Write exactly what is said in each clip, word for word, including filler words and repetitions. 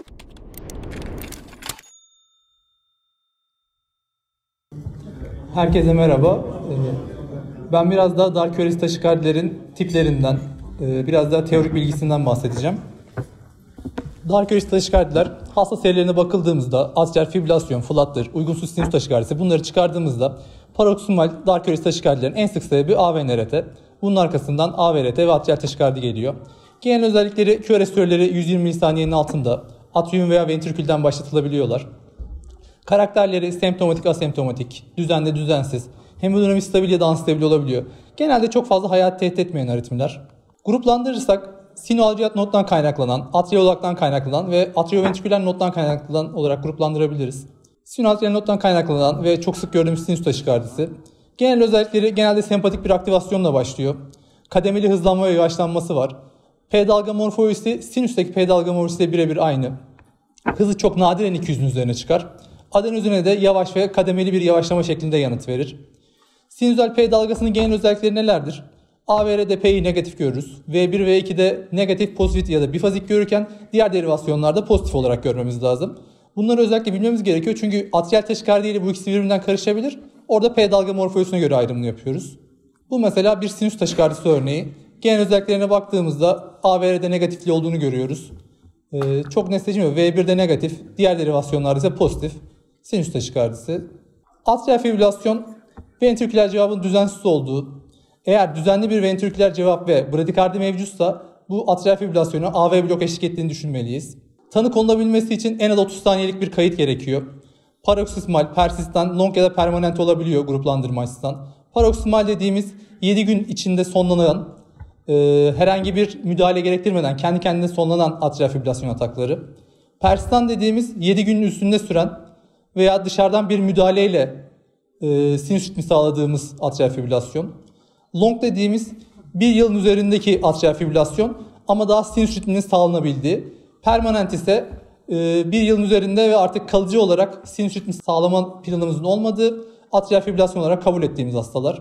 Herkese merhaba. Ben biraz daha Dark taşikardilerin tiplerinden, biraz daha teorik bilgisinden bahsedeceğim. Dark taşikardiler hasta serilerine bakıldığımızda atrial fibrilasyon, flutter, uygunsuz sinüs taşikardisi bunları çıkardığımızda paroksimal Dark taşikardilerin en sık sebebi A V N R T. Bunun arkasından A V R T ve atrial taşikardi geliyor. Genel özellikleri Q R S süreleri yüz yirmi milisaniyenin altında, atrium veya ventrikülden başlatılabiliyorlar. Karakterleri semptomatik, asemptomatik, düzenli, düzensiz, hemodinamik stabil ya da unstabil olabiliyor. Genelde çok fazla hayat tehdit etmeyen aritmiler. Gruplandırırsak sinoalciyat noddan kaynaklanan, atriolaktan kaynaklanan ve atrioventriküler noddan kaynaklanan olarak gruplandırabiliriz. Sinoalciyat noddan kaynaklanan ve çok sık gördüğümüz sinüs taşikardisi. Genel özellikleri genelde sempatik bir aktivasyonla başlıyor. Kademeli hızlanma ve yavaşlanması var. P dalga morfolojisi sinüsteki P dalga morfolojisiyle birebir aynı. Hızı çok nadiren iki yüzün üzerine çıkar. Adenozine de yavaş ve kademeli bir yavaşlama şeklinde yanıt verir. Sinüzel P dalgasının genel özellikleri nelerdir? A V R'de P'yi negatif görürüz. V bir ve ikide negatif, pozitif ya da bifazik görürken diğer derivasyonlarda pozitif olarak görmemiz lazım. Bunları özellikle bilmemiz gerekiyor çünkü atrial taşikardi ile bu ikisi birbirinden karışabilir. Orada P dalga morfolojisine göre ayrımını yapıyoruz. Bu mesela bir sinüs taşikardisi örneği. Genel özelliklerine baktığımızda A V R'de negatifli olduğunu görüyoruz. Ee, çok net seçilmiyor. V birde negatif, diğer derivasyonlarda ise pozitif. Sinüs taşikardisi. Atrial fibrilasyon, ventriküler cevabın düzensiz olduğu. Eğer düzenli bir ventriküler cevap ve bradikardi mevcutsa bu atrial fibrilasyonu A V blok eşlik ettiğini düşünmeliyiz. Tanı konulabilmesi için en az otuz saniyelik bir kayıt gerekiyor. Paroksismal, persistan, long ya da permanent olabiliyor gruplandırma açısından. Paroksimal dediğimiz yedi gün içinde sonlanan, e, herhangi bir müdahale gerektirmeden kendi kendine sonlanan atrial fibrilasyon atakları. Persistan dediğimiz yedi günün üstünde süren veya dışarıdan bir müdahaleyle e, sinüs ritmi sağladığımız atrial fibrilasyon. Long dediğimiz bir yılın üzerindeki atrial fibrilasyon ama daha sinüs ritminin sağlanabildiği. Permanent ise e, bir yılın üzerinde ve artık kalıcı olarak sinüs ritmi sağlama planımızın olmadığı atrial fibrilasyon olarak kabul ettiğimiz hastalar.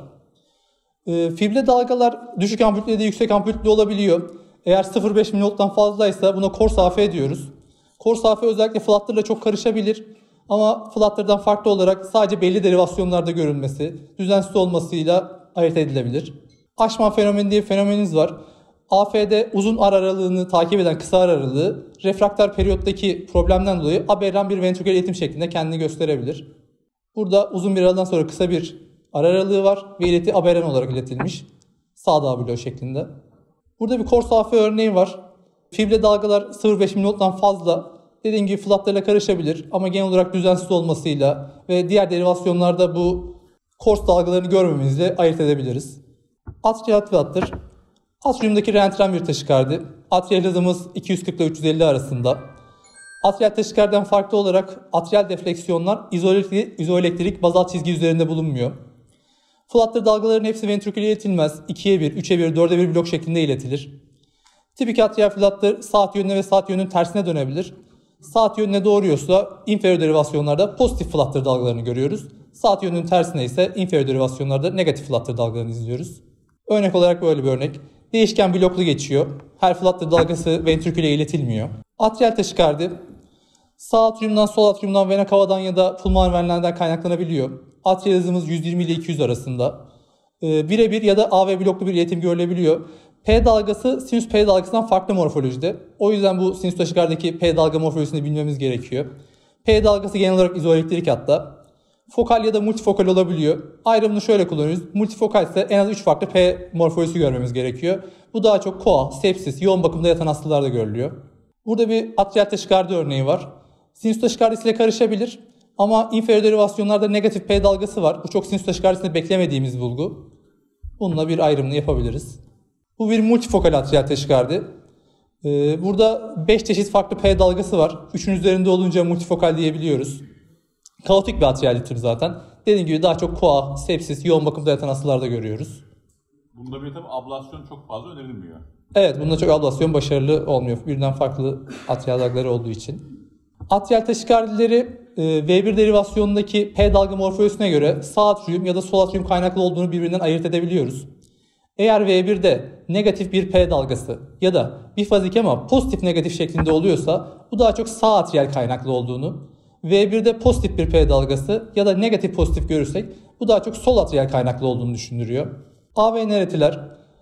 E, fibril dalgalar düşük amplitüde ya da yüksek amplitüde olabiliyor. Eğer sıfır virgül beş milivolttan fazlaysa buna Kors A F diyoruz. Kors A F özellikle flutter'la çok karışabilir. Ama flutter'dan farklı olarak sadece belli derivasyonlarda görülmesi, düzensiz olmasıyla ayırt edilebilir. Aşman fenomeni diye bir fenomenimiz var. A F'de uzun ar aralığını takip eden kısa ar aralığı, refraktar periyottaki problemden dolayı aberran bir ventriküler iletim şeklinde kendini gösterebilir. Burada uzun bir aradan sonra kısa bir ar aralığı var ve ileti aberran olarak iletilmiş. Sağ W şeklinde. Burada bir Kors A F örneği var. Fibril dalgalar sıfır virgül beş milivolttan fazla. Dediğim gibi flutter'la karışabilir ama genel olarak düzensiz olmasıyla ve diğer derivasyonlarda bu Kors dalgalarını görmememizle ayırt edebiliriz. Atrial flutter, atriumdaki reentren bir taşikardi. Atrial hızımız iki yüz kırk ile üç yüz elli arasında. Atrial taşikardiden farklı olarak atrial defleksiyonlar izoelektrik, izoelektrik bazal çizgi üzerinde bulunmuyor. Flutter dalgaların hepsi ventriküle iletilmez. ikiye bir, üçe bir, dörde bir blok şeklinde iletilir. Tipik atrial flutter saat yönüne ve saat yönünün tersine dönebilir. Saat yönüne doğruyorsa inferior derivasyonlarda pozitif flutter dalgalarını görüyoruz. Saat yönünün tersine ise inferior derivasyonlarda negatif flutter dalgalarını izliyoruz. Örnek olarak böyle bir örnek. Değişken bloklu geçiyor. Her flutter dalgası ventriküle iletilmiyor. Atrial taşikardi sağ atriumdan, sol atriumdan, vena cava'dan ya da pulmoner venlerden kaynaklanabiliyor. Atrial hızımız yüz yirmi ile iki yüz arasında. Ee, birebir ya da A V bloklu bir iletim görülebiliyor. P dalgası sinüs P dalgasından farklı morfolojide. O yüzden bu sinüs taşikardaki P dalga morfolojisini bilmemiz gerekiyor. P dalgası genel olarak izoelektrik hatta. Fokal ya da multifokal olabiliyor. Ayrımını şöyle kullanıyoruz. Multifokal ise en az üç farklı P morfolojisi görmemiz gerekiyor. Bu daha çok koa, sepsis, yoğun bakımda yatan hastalarda görülüyor. Burada bir atrial taşikardi örneği var. Sinüs taşikardisiyle karışabilir. Ama inferior derivasyonlarda negatif P dalgası var. Bu çok sinüs taşikardisinde beklemediğimiz bulgu. Bununla bir ayrımını yapabiliriz. Bu bir multifokal atrial taşikardi. Ee, burada beş çeşit farklı P dalgası var. üçün üzerinde olunca multifokal diyebiliyoruz. Kaotik bir atrial tür zaten. Dediğim gibi daha çok koa, sepsis, yoğun bakımda yatan hastalarda görüyoruz. Bunda bir tabi ablasyon çok fazla önerilmiyor. Evet, bunda çok ablasyon başarılı olmuyor. Birden farklı atrial dalgaları olduğu için. Atrial taşikardileri V bir derivasyonundaki P dalga morfolojisine göre sağ atrium ya da sol atrium kaynaklı olduğunu birbirinden ayırt edebiliyoruz. Eğer V birde negatif bir P dalgası ya da bifazik ama pozitif negatif şeklinde oluyorsa bu daha çok sağ atriyal kaynaklı olduğunu, V birde pozitif bir P dalgası ya da negatif pozitif görürsek bu daha çok sol atriyal kaynaklı olduğunu düşündürüyor. A V N R T'ler.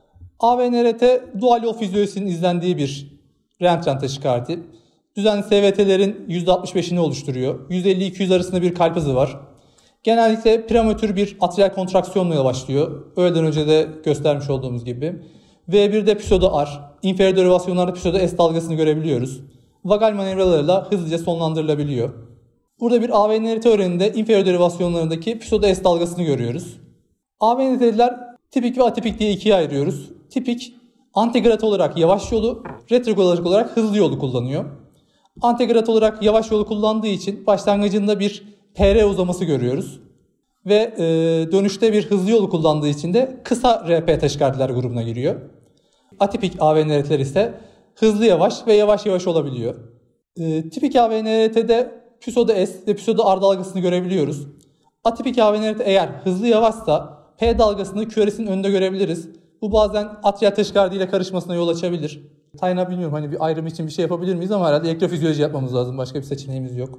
A V N R T dual yol fizyolojisinin izlendiği bir röntgen taşikardi. Düzenli S V T'lerin yüzde altmış beşini oluşturuyor. yüz elli iki yüz arasında bir kalp hızı var. Genellikle prematür bir atriyal kontraksiyonla başlıyor. Öğleden önce de göstermiş olduğumuz gibi. V birde pseudo R, inferior derivasyonlarda pseudo S dalgasını görebiliyoruz. Vagal manevralarıyla hızlıca sonlandırılabiliyor. Burada bir A V N R T öğreninde inferior derivasyonlarındaki pseudo S dalgasını görüyoruz. A V N R T'ler tipik ve atipik diye ikiye ayırıyoruz. Tipik, antegrad olarak yavaş yolu, retrograd olarak hızlı yolu kullanıyor. Antegrad olarak yavaş yolu kullandığı için başlangıcında bir P R uzaması görüyoruz. Ve e, dönüşte bir hızlı yolu kullandığı için de kısa R P taşikardiler grubuna giriyor. Atipik A V N R T'ler ise hızlı yavaş ve yavaş yavaş olabiliyor. E, tipik A V N R T'de pseudo S ve pseudo R dalgasını görebiliyoruz. Atipik A V N R T eğer hızlı yavaşsa P dalgasını Q R S'in önünde görebiliriz. Bu bazen atriyal taşikardi ile karışmasına yol açabilir. Tayna bilmiyorum hani bir ayrım için bir şey yapabilir miyiz ama herhalde elektrofizyoloji yapmamız lazım. Başka bir seçeneğimiz yok.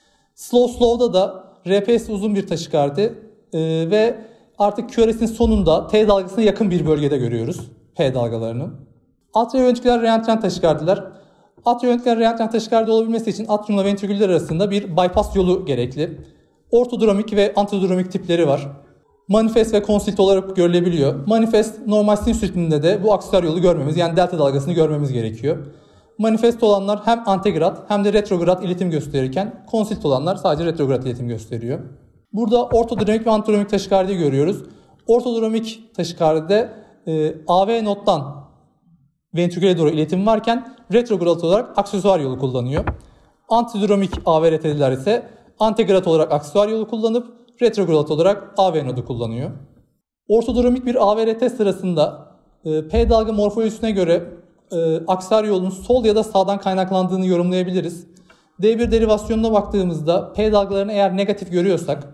Slow slow'da da R P S uzun bir taşikardi ee, ve artık Q R S'in sonunda T dalgasına yakın bir bölgede görüyoruz P dalgalarını. Atrioventriküler röntgen taşikardiler. Atrioventriküler röntgen taşikardi olabilmesi için atriumla ventriküller arasında bir bypass yolu gerekli. Ortodromik ve antidromik tipleri var. Manifest ve konsilt olarak görülebiliyor. Manifest normal sinüs ritminde de bu aksiyar yolu görmemiz yani delta dalgasını görmemiz gerekiyor. Manifest olanlar hem antegrad hem de retrograd iletim gösterirken konsilt olanlar sadece retrograd iletim gösteriyor. Burada ortodromik ve antidromik taşikardiyi görüyoruz. Ortodromik taşikardide e, A V noddan ventriküle doğru iletim varken retrograd olarak aksesuar yolu kullanıyor. Antidromik A V R T'liler ise antegrad olarak aksesuar yolu kullanıp retrograd olarak A V nodu kullanıyor. Ortodromik bir A V R T sırasında e, P dalga morfolojisine göre e, aksar yolun sol ya da sağdan kaynaklandığını yorumlayabiliriz. D bir derivasyonuna baktığımızda P dalgalarını eğer negatif görüyorsak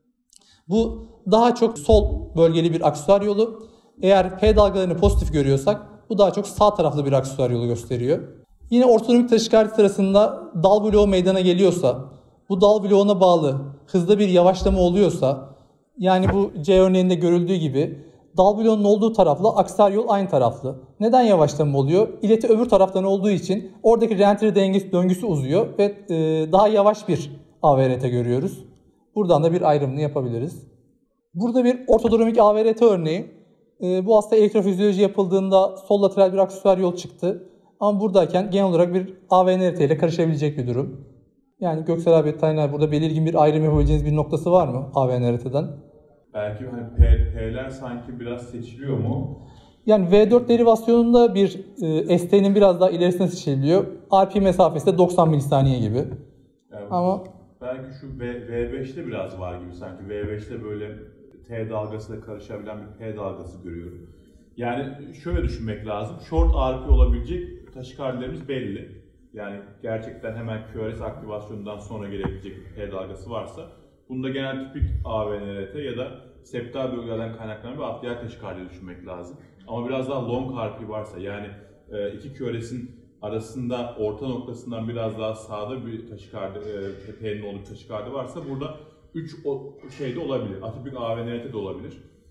bu daha çok sol bölgeli bir aksesuar yolu. Eğer P dalgalarını pozitif görüyorsak bu daha çok sağ taraflı bir aksesuar yolu gösteriyor. Yine ortodromik taşikardi sırasında dal bloğu meydana geliyorsa, bu dal bloğuna bağlı hızlı bir yavaşlama oluyorsa, yani bu C örneğinde görüldüğü gibi dal bloğunun olduğu tarafla aksar yol aynı taraflı. Neden yavaşlama oluyor? İleti öbür taraftan olduğu için oradaki reentry dengesi döngüsü uzuyor ve e, daha yavaş bir A V R T görüyoruz. Buradan da bir ayrımını yapabiliriz. Burada bir ortodromik A V R T örneği. E, bu hasta elektrofizyoloji yapıldığında sol lateral bir aksesuar yol çıktı. Ama buradayken genel olarak bir A V N R T ile karışabilecek bir durum. Yani Göksel abi, Taynar, burada belirgin bir ayrım yapabileceğiniz bir noktası var mı A V N R T'den? Belki hani P, P'ler sanki biraz seçiliyor mu? Yani V dört derivasyonunda bir e, S T'nin biraz daha ilerisine seçiliyor. R P mesafesi de doksan milisaniye gibi. Yani ama belki şu v, V5'te biraz var gibi sanki. V beşte böyle T dalgasıyla karışabilen bir P dalgası görüyorum. Yani şöyle düşünmek lazım. Short R P olabilecek taşikardilerimiz belli. Yani gerçekten hemen Q R S aktivasyonundan sonra gelebilecek bir P dalgası varsa bunda genel tipik A V N R T ya da septal bölgelerden kaynaklanan bir atriyal taşikardi düşünmek lazım. Ama biraz daha long R P varsa, yani iki Q R S'in arasında orta noktasından biraz daha sağda bir taşikardi, P'nin olduğu bir taşikardi varsa burada üç şey de olabilir. Atipik A V N R T de olabilir.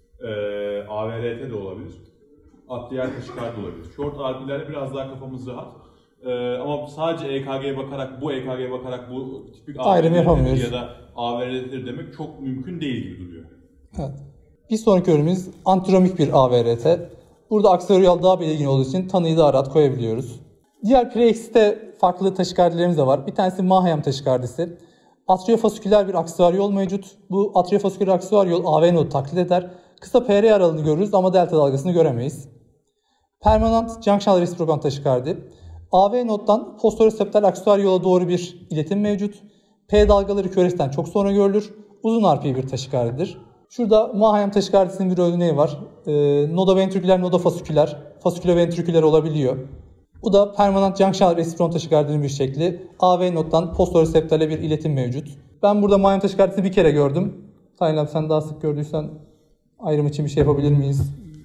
A V R T de olabilir. Atriyal taşikardi olabilir. Short R P'lerde biraz daha kafamız rahat. Ee, ama sadece E K G'ye bakarak, bu E K G'ye bakarak bu tipik A V N R T ya da A V R T demek çok mümkün değil gibi duruyor. Evet. Bir sonraki örneğimiz antidromik bir A V R T. Burada aksiyal daha belirgin olduğu için tanıyı daha rahat koyabiliyoruz. Diğer pre-X'te farklı taşikardilerimiz de var. Bir tanesi Mannheim taşikardisi. Atriofasküler bir aksesuar yol mevcut. Bu atriofasküler aksesuar yol A V nodu taklit eder. Kısa P R aralığını görürüz ama delta dalgasını göremeyiz. Permanent junctional reciprocal taşikardi. A V noddan fosforeseptal aksesuar yola doğru bir iletim mevcut. P dalgaları Q R S'ten çok sonra görülür. Uzun R P bir taşikardidir. Şurada Mannheim taşikardisinin bir örneği var. Ee, noda ventriküler, noda fasiküler, fasiküle ventriküler olabiliyor. Bu da permanent junctional reciprocal taşikardinin bir şekli. A V noddan fosforeseptale bir iletim mevcut. Ben burada Mannheim taşikardisini bir kere gördüm. Sayın abi, sen daha sık gördüysen ayrım için bir şey yapabilir miyiz?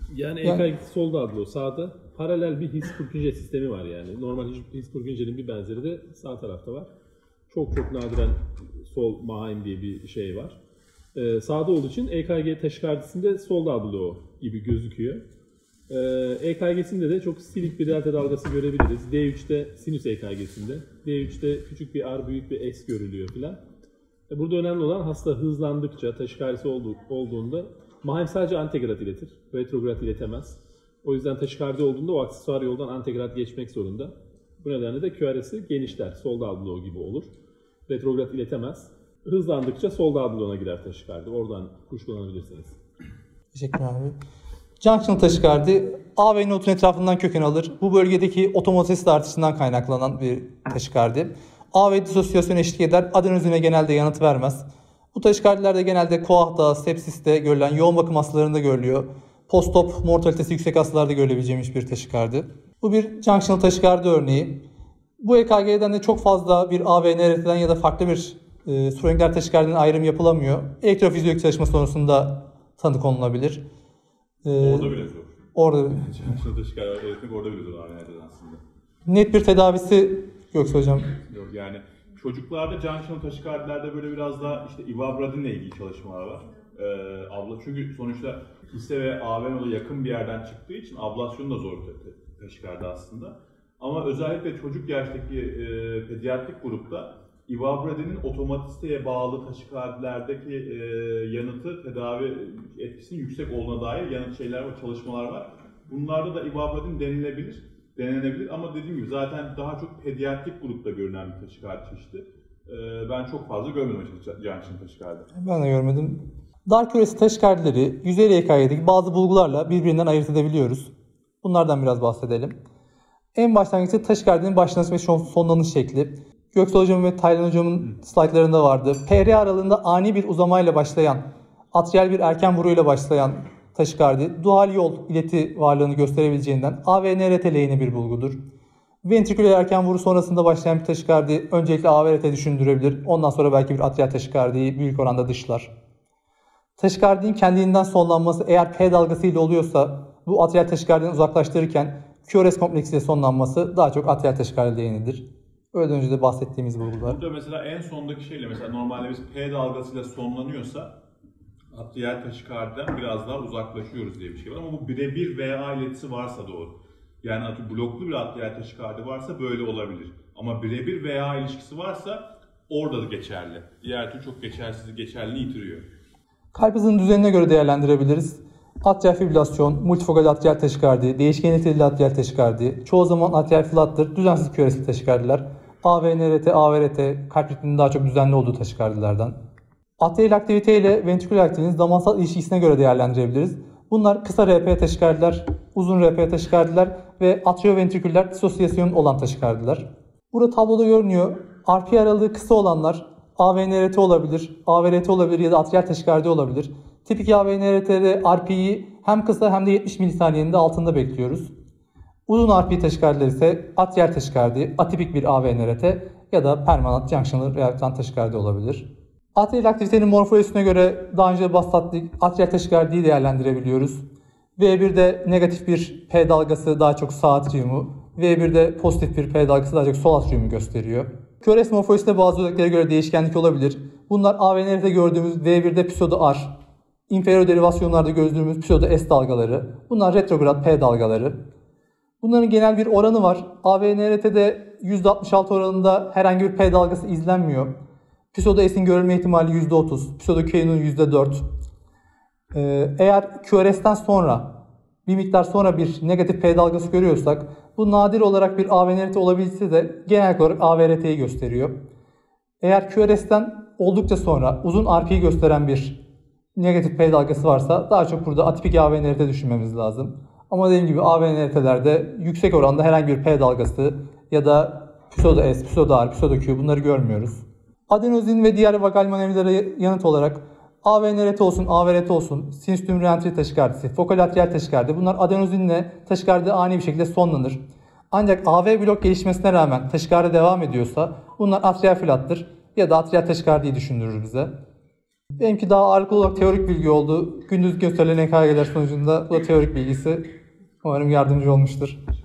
Yani Yani- E K G sol dalgalı sağda paralel bir his pürkünce sistemi var yani. Normal his- his pürküncenin bir benzeri de sağ tarafta var. Çok çok nadiren sol mahaim diye bir şey var. Ee, sağda olduğu için E K G taşikardisinde sol dalgalı o gibi gözüküyor. Ee, E K G'sinde de çok silik bir delta dalgası görebiliriz. D üçte sinüs E K G'sinde. D üçte küçük bir R, büyük bir S görülüyor filan. E, Burada önemli olan hasta hızlandıkça, taşikardisi oldu, olduğunda mahaim sadece antegrad iletir. Retrograd iletemez. O yüzden taşikardi olduğunda o aksesuar yoldan antegrad geçmek zorunda. Bu nedenle de Q R S'i genişler. Sol dalgalı gibi olur. Retrograd iletemez. Hızlandıkça sol dalgalığına girer taşikardi. Oradan kuşkulanabilirsiniz. Teşekkür abi. Junction taşikardi A ve notun etrafından köken alır. Bu bölgedeki otomatisite artışından kaynaklanan bir taşikardi. A ve disosiyasyon eşlik eder. Adenozine genelde yanıt vermez. Bu taşikardilerde genelde koahta, sepsiste görülen yoğun bakım hastalarında görülüyor. Postop mortalitesi yüksek hastalarda görülebileceğimiz bir taşikardi. Bu bir junctional taşikardi örneği. Bu E K G'den de çok fazla bir A V N R T'den ya da farklı bir e, Schrödinger taşikardiden ayrım yapılamıyor. Elektrofizyolojik çalışma sonrasında tanı konulabilir. E, Orada bile zor. Orada Junction taşikardi öğretmek orada bile zor abi nereden aslında. net bir tedavisi yoksa hocam. Yok yani çocuklarda junction taşikardilerde böyle biraz daha işte ivabradinle ilgili çalışmalar var. Ee, abla çünkü sonuçta hisse ve A V N'ye yakın bir yerden çıktığı için ablasyon da zor ta- taşikardi aslında. Ama özellikle çocuk yaştaki e, pediatrik grupta ivabradinin otomatisteye bağlı taşikardilerdeki e, yanıtı, tedavi etkisinin yüksek olduğuna dair yanıt şeyler var, çalışmalar var. Bunlarda da ivabradin denilebilir, denenebilir ama dediğim gibi zaten daha çok pediatrik grupta görünen bir taşikardi çeşidi. E, ben çok fazla görmedim açıkçası junction taşikardi. Ben de görmedim. Dar küresi taşikardileri yüzeyli E K G'deki bazı bulgularla birbirinden ayırt edebiliyoruz. Bunlardan biraz bahsedelim. En başlangıçta taşikardinin başlangıç ve sonlanış şekli. Göksel Hocam'ın ve Taylan Hocam'ın slaytlarında vardı. P R aralığında ani bir uzamayla başlayan, atriyal bir erken vuruyla başlayan taşikardi, dual yol ileti varlığını gösterebileceğinden A V N R T lehine bir bulgudur. Ventriküler erken vuru sonrasında başlayan bir taşikardi öncelikle A V R T düşündürebilir. Ondan sonra belki bir atriyal taşikardiyi büyük oranda dışlar. Taşikardinin kendiliğinden sonlanması eğer P dalgası ile oluyorsa bu atriyal taşikardiden uzaklaştırırken Q R S kompleksiyle sonlanması daha çok atriyal taşikardi lehinidir. Öyle önce de bahsettiğimiz bulgular. Burada mesela en sondaki şeyle mesela normalde biz P dalgasıyla sonlanıyorsa atriyal taşikardiden biraz daha uzaklaşıyoruz diye bir şey var ama bu birebir V A iletisi varsa doğru. Yani bloklu bir atriyal taşikardi varsa böyle olabilir. Ama birebir V A ilişkisi varsa orada da geçerli. Diğer türlü çok geçersiz, geçerliliği yitiriyor. Kalp hızının düzenine göre değerlendirebiliriz. Atriyal fibrilasyon, multifokal atriyal taşikardi, değişken etkili atriyal taşikardi, çoğu zaman atriyal flutter, düzensiz Q R S'li taşikardiler, A V N R T, A V R T, kalp ritminin daha çok düzenli olduğu taşikardilerden. Atriyal aktivite ile ventriküler aktivitenin zamansal ilişkisine göre değerlendirebiliriz. Bunlar kısa R P taşikardiler, uzun R P taşikardiler ve atrioventriküler disosiyasyon olan taşikardiler. Burada tabloda görünüyor. R P aralığı kısa olanlar A V N R T olabilir, A V R T olabilir ya da atriyal taşikardi olabilir. Tipik A V N R T'de R P'yi hem kısa hem de yetmiş milisaniyenin de altında bekliyoruz. Uzun R P taşikardiler ise atriyal taşikardi, atipik bir A V N R T ya da permanent junctional reaktan taşikardi olabilir. Atriyal aktivitenin morfolojisine göre daha önce bahsettik atriyal taşikardiyi değerlendirebiliyoruz. V birde negatif bir P dalgası daha çok sağ atriyumu, V birde pozitif bir P dalgası daha çok sol atriyumu gösteriyor. Q R S morfolojisinde bazı özelliklere göre değişkenlik olabilir. Bunlar A V N R T'de gördüğümüz V birde pseudo R, inferior derivasyonlarda gördüğümüz pseudo S dalgaları, bunlar retrograd P dalgaları. Bunların genel bir oranı var. A V N R T'de yüzde altmış altı oranında herhangi bir P dalgası izlenmiyor. Pseudo S'in görülme ihtimali yüzde otuz, pseudo Q'nun yüzde dört. Ee, eğer Q R S'ten sonra, bir miktar sonra bir negatif P dalgası görüyorsak, bu nadir olarak bir A V N R T olabilse de genel olarak A V R T'yi gösteriyor. Eğer Q R S'ten oldukça sonra uzun R P'yi gösteren bir negatif P dalgası varsa daha çok burada atipik A V N R T düşünmemiz lazım. Ama dediğim gibi A V N R T'lerde yüksek oranda herhangi bir P dalgası ya da pseudo S, pseudo R, pseudo Q bunları görmüyoruz. Adenozin ve diğer vagal manevralara yanıt olarak A V N R T olsun, A V R T olsun, sinüs tüm reentri taşikardisi, fokal atriyal taşikardi bunlar adenozinle taşikardi ani bir şekilde sonlanır. Ancak A V blok gelişmesine rağmen taşikardi devam ediyorsa bunlar atriyal filattır ya da atriyal taşikardiyi düşündürür bize. Benimki daha ağırlıklı olarak teorik bilgi oldu. Gündüz gösterilen E K G'ler sonucunda bu da teorik bilgisi. Umarım yardımcı olmuştur.